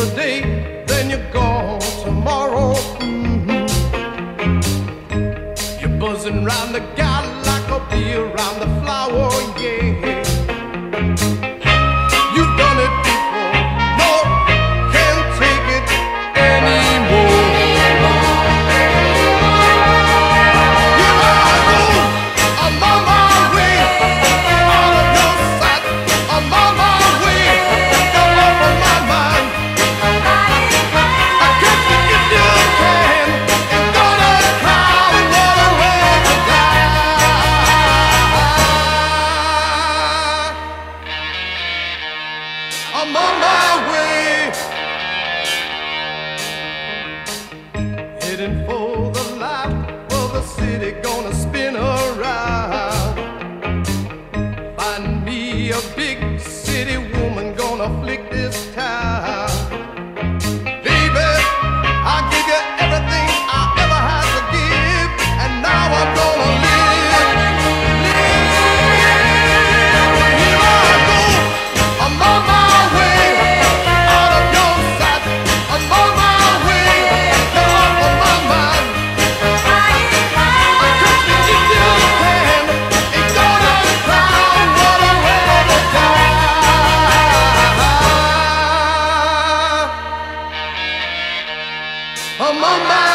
today, then you're gone tomorrow. You're buzzing round the galley like a bee around the flower, yeah. You've done it before, no, can't take it anymore. Here I go, I'm on my way, out of your sight. I'm on my way, come off of my mind. I can't think if you can, it's gonna cry, what a way to die. I'm on my way, heading for the light, for the city gonna spin around. Find me a big city woman gonna flick this town. Baby, I give you everything I ever had to give, and now I'm gonna live. Here I go, I'm on my way, out of your sight. I'm on my way, come off of my mind. I can't think if you can, it's gonna cry, what a way to die. I'm on my